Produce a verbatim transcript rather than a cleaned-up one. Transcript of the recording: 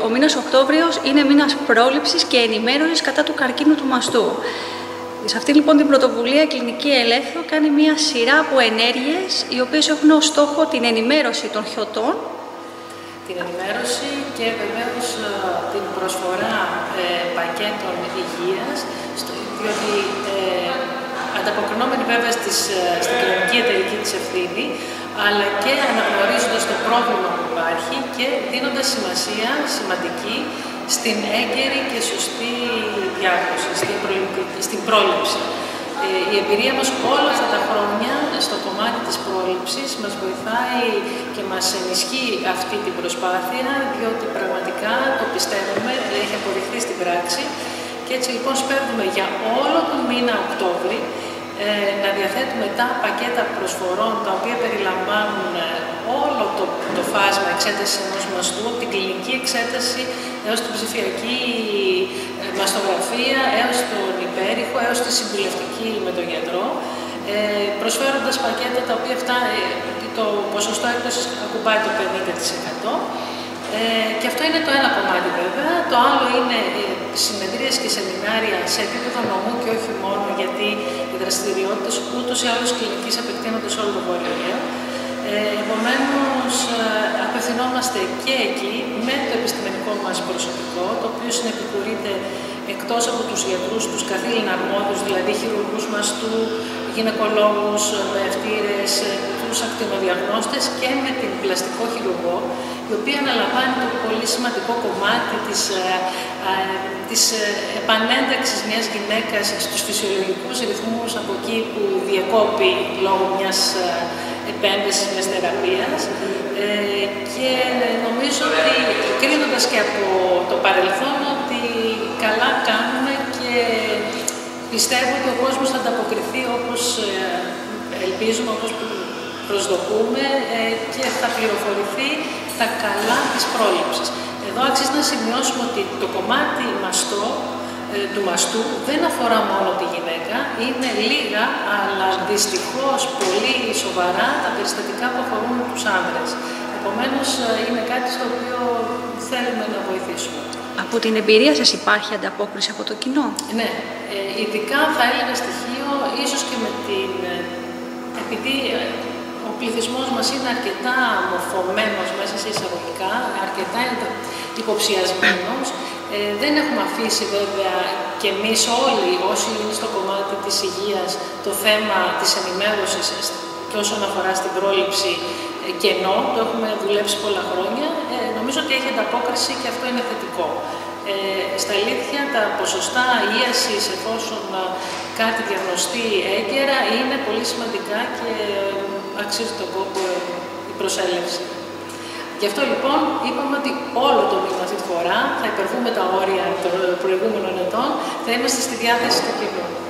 ο μήνας Οκτώβριος είναι μήνας πρόληψης και ενημέρωσης κατά του καρκίνου του μαστού. Σε αυτή λοιπόν την πρωτοβουλία η Κλινική Ελεύθερο κάνει μια σειρά από ενέργειες οι οποίες έχουν ως στόχο την ενημέρωση των χιωτών. Την ενημέρωση και βεβαίως την προσφορά ε, πακέτων υγείας, στο, διότι ε, ανταποκρινόμενοι βέβαια στις, στην κοινωνική εταιρική της ευθύνη, αλλά και αναγνωρίζοντας το πρόβλημα που υπάρχει και δίνοντας σημασία σημαντική στην έγκαιρη και σωστή διάγνωση, στην, στην πρόληψη. Ε, η εμπειρία μας όλα αυτά τα χρόνια στο κομμάτι της πρόληψης μας βοηθάει και μας ενισχύει αυτή την προσπάθεια, διότι πραγματικά το πιστεύουμε, έχει αποδειχθεί στην πράξη και έτσι λοιπόν σπέβδουμε για όλο τον μήνα Οκτώβρη ε, να διαθέτουμε τα πακέτα προσφορών τα οποία περιλαμβάνουν όλο το, το φάσμα εξέτασης ενός μαστού, από την κλινική εξέταση έως την ψηφιακή μαστογραφία, έως τον υπέρηχο, έως τη συμβουλευτική με τον γιατρό, ε, προσφέροντας πακέτα τα οποία αυτά, ε, το ποσοστό έκπτωσης ακουμπάει το πενήντα τοις εκατό. Ε, και αυτό είναι το ένα κομμάτι βέβαια. Το άλλο είναι ε, συνεδρίες και σεμινάρια σε επίπεδο νομού και όχι μόνο, γιατί οι δραστηριότητες ούτως ή άλλως κλινικής επεκτείνονται σε όλο το Βόρειο Αιγαίο. Ε, επομένως, ε, απευθυνόμαστε και εκεί με το επιστημονικό μας προσωπικό, το οποίο συνεπικουρείται εκτός από τους γιατρούς, τους καθήλυνα αρμόδιους, δηλαδή χειρουργούς μαστού, γυναικολόγους, νεευτήρες, τους ακτινοδιαγνώστες και με την πλαστικό χειρουργό, η οποία αναλαμβάνει το πολύ σημαντικό κομμάτι της, ε, ε, της επανένταξης μιας γυναίκας στους φυσιολογικούς ρυθμούς από εκεί που διεκόπη λόγω μιας επέμβασης, μιας θεραπείας. Ε, και νομίζω ότι κρίνοντας και από το παρελθόν ότι καλά κάνουμε και πιστεύω ότι ο κόσμος θα ανταποκριθεί όπως ελπίζουμε, όπως προσδοκούμε και θα πληροφορηθεί τα καλά της πρόληψης. Εδώ αξίζει να σημειώσουμε ότι το κομμάτι μαστό, του μαστού δεν αφορά μόνο τη γυναίκα, είναι λίγα, αλλά δυστυχώς πολύ σοβαρά τα περιστατικά που αφορούν τους άνδρες. Επομένως, είναι κάτι στο οποίο θέλουμε να βοηθήσουμε. Από την εμπειρία σας υπάρχει ανταπόκριση από το κοινό? Ναι, ειδικά θα έλεγα στοιχείο, ίσως και με την... επειδή ο πληθυσμός μας είναι αρκετά μορφωμένος μέσα σε εισαγωγικά, αρκετά υποψιασμένος. Ε, δεν έχουμε αφήσει βέβαια και εμείς όλοι όσοι είναι στο κομμάτι της υγείας το θέμα της ενημέρωσης και όσον αφορά στην πρόληψη ε, κενό, το έχουμε δουλέψει πολλά χρόνια. Ε, νομίζω ότι έχει ανταπόκριση και αυτό είναι θετικό. Ε, στα αλήθεια τα ποσοστά ίασης εφόσον κάτι διαγνωστεί έγκαιρα είναι πολύ σημαντικά και αξίζει τον κόπο η προσέλευση. Γι' αυτό λοιπόν είπαμε ότι όλο το μήνα αυτή τη φορά θα υπερβούμε τα όρια των προηγούμενων ετών, θα είμαστε στη διάθεση του κοινού.